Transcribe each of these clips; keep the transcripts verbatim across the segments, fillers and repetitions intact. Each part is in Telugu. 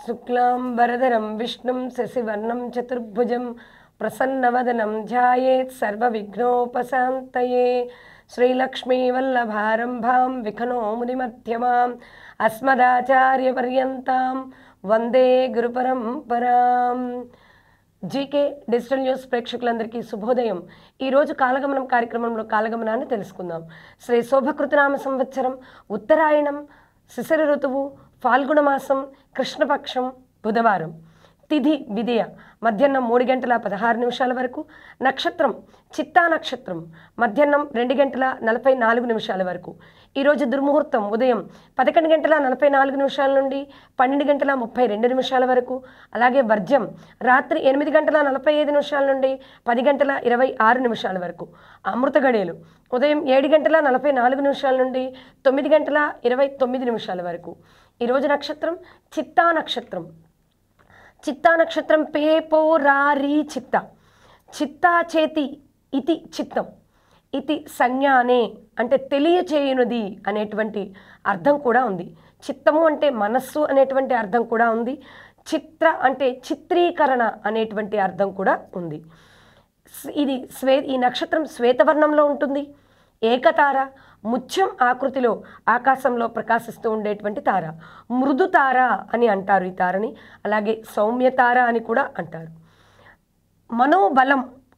శుక్లాంబరధరం విష్ణుం శశివర్ణం చతుర్భుజం ప్రసన్నవదనం ధ్యాయేత్ సర్వవిఘ్నోపశాంతయే. శ్రీలక్ష్మీవల్లభారంభాం విఖనో మునిమధ్యమాం అస్మదాచార్యపర్యంతాం వందే గురుపరంపరాం. జీకే డిజిటల్ న్యూస్ ప్రేక్షకులందరికీ శుభోదయం. ఈరోజు కాలగమనం కార్యక్రమంలో కాలగమనాన్ని తెలుసుకుందాం. శ్రీ శోభకృతనామ సంవత్సరం, ఉత్తరాయణం, శిశిర ఋతువు, ఫాల్గుణ మాసం, కృష్ణపక్షం, బుధవారం. తిథి విదియ మధ్యాహ్నం మూడు గంటల పదహారు నిమిషాల వరకు. నక్షత్రం చిత్తా నక్షత్రం మధ్యాహ్నం రెండు గంటల నలభై నాలుగు నిమిషాల వరకు. ఈరోజు దుర్ముహూర్తం ఉదయం పదకొండు గంటల నలభై నాలుగు నిమిషాల నుండి పన్నెండు గంటల ముప్పై రెండు నిమిషాల వరకు. అలాగే వర్జ్యం రాత్రి ఎనిమిది గంటల నలభై ఐదు నిమిషాల నుండి పది గంటల ఇరవై ఆరు నిమిషాల వరకు. అమృత గడియలు ఉదయం ఏడు గంటల నలభై నాలుగు నిమిషాల నుండి తొమ్మిది గంటల ఇరవై తొమ్మిది నిమిషాల వరకు. ఈరోజు నక్షత్రం చిత్తా నక్షత్రం. చిత్తా నక్షత్రం పే పో రా రీ చిత్త. చిత్తా చేతి ఇతి చిత్తం. ఇతి సంజ్ఞానే అంటే తెలియచేయునది అనేటువంటి అర్థం కూడా ఉంది. చిత్తము అంటే మనస్సు అనేటువంటి అర్థం కూడా ఉంది. చిత్ర అంటే చిత్రీకరణ అనేటువంటి అర్థం కూడా ఉంది. ఇది శ్వే ఈ నక్షత్రం శ్వేతవర్ణంలో ఉంటుంది. ఏకతార ముత్యం ఆకృతిలో ఆకాశంలో ప్రకాశిస్తూ ఉండేటువంటి తార. మృదు తార అని అంటారు ఈ తారని. అలాగే సౌమ్య తార అని కూడా అంటారు. మనోబలం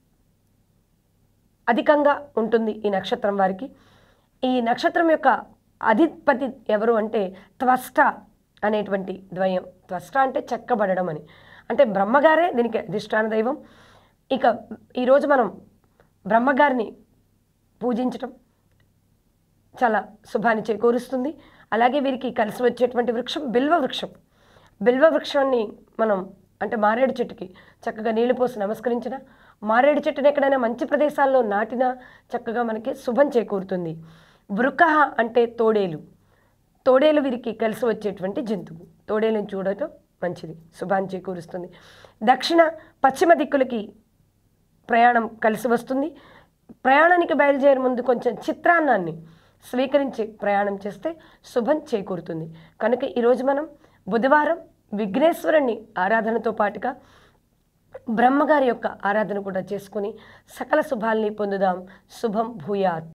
అధికంగా ఉంటుంది ఈ నక్షత్రం వారికి. ఈ నక్షత్రం యొక్క అధిపతి ఎవరు అంటే త్వష్ట అనేటువంటి ద్వయం. త్వష్ట అంటే చెక్కబడడం అని, అంటే బ్రహ్మగారే దీనికి అధిష్టాన దైవం. ఇక ఈరోజు మనం బ్రహ్మగారిని పూజించటం చాలా శుభాన్ని చేకూరుస్తుంది. అలాగే వీరికి కలిసి వచ్చేటువంటి వృక్షం బిల్వ వృక్షం. బిల్వ వృక్షాన్ని మనం అంటే మారేడు చెట్టుకి చక్కగా నీళ్లు పోసి నమస్కరించిన, మారేడు చెట్టుని ఎక్కడైనా మంచి ప్రదేశాల్లో నాటినా చక్కగా మనకి శుభం చేకూరుతుంది. వృక అంటే తోడేలు. తోడేలు వీరికి కలిసి వచ్చేటువంటి జంతువు. తోడేలుని చూడటం మంచిది, శుభాన్ని చేకూరుస్తుంది. దక్షిణ పశ్చిమ దిక్కులకి ప్రయాణం కలిసి వస్తుంది. ప్రయాణానికి బయలుదేరే ముందు కొంచెం చిత్రాన్నాన్ని స్వీకరించి ప్రయాణం చేస్తే శుభం చేకూరుతుంది. కనుక ఈరోజు మనం బుధవారం విఘ్నేశ్వరుని ఆరాధనతో పాటుగా బ్రహ్మగారి యొక్క ఆరాధన కూడా చేసుకుని సకల శుభాల్ని పొందుదాం. శుభం భూయాత్.